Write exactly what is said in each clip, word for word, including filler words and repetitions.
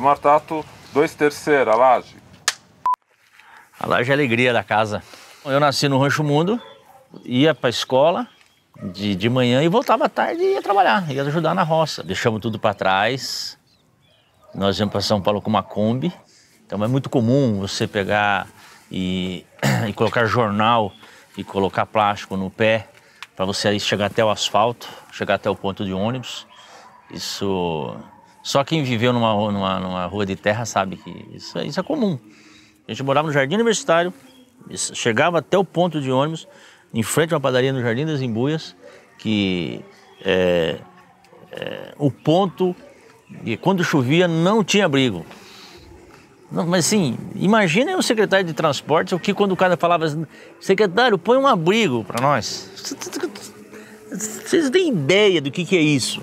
Martato, dois terceira, laje. A laje é a alegria da casa. Eu nasci no Rancho Mundo, ia para a escola de, de manhã e voltava à tarde e ia trabalhar, ia ajudar na roça. Deixamos tudo para trás, nós íamos para São Paulo com uma Kombi, então é muito comum você pegar e, e colocar jornal e colocar plástico no pé para você aí chegar até o asfalto, chegar até o ponto de ônibus. Isso, só quem viveu numa, numa, numa rua de terra sabe que isso, isso é comum. A gente morava no Jardim Universitário, chegava até o ponto de ônibus, em frente a uma padaria no Jardim das Embuias, que é, é, o ponto, e quando chovia, não tinha abrigo. Não, mas assim, imagina o secretário de transportes, o que quando o cara falava assim, secretário, põe um abrigo para nós. Vocês têm ideia do que, que é isso?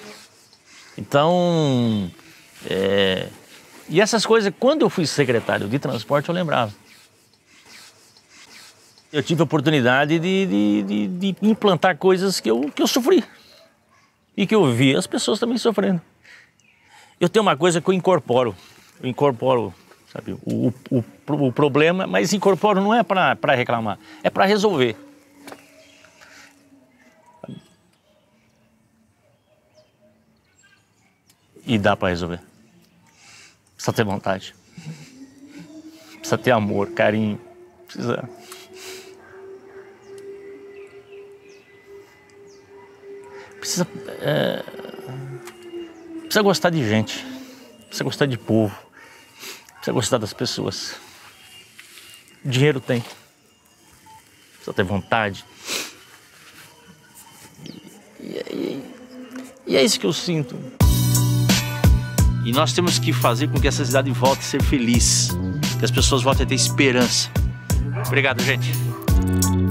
Então, é, e essas coisas, quando eu fui secretário de transporte, eu lembrava. Eu tive a oportunidade de, de, de, de implantar coisas que eu, que eu sofri. E que eu vi as pessoas também sofrendo. Eu tenho uma coisa que eu incorporo. Eu incorporo, sabe, o, o, o problema, mas incorporo não é para reclamar, é para resolver. E dá para resolver. Precisa ter vontade. Precisa ter amor, carinho. Precisa... Precisa, é... Precisa gostar de gente. Precisa gostar de povo. Precisa gostar das pessoas. Dinheiro tem. Precisa ter vontade. E, e, e é isso que eu sinto. E nós temos que fazer com que essa cidade volte a ser feliz. Que as pessoas voltem a ter esperança. Obrigado, gente.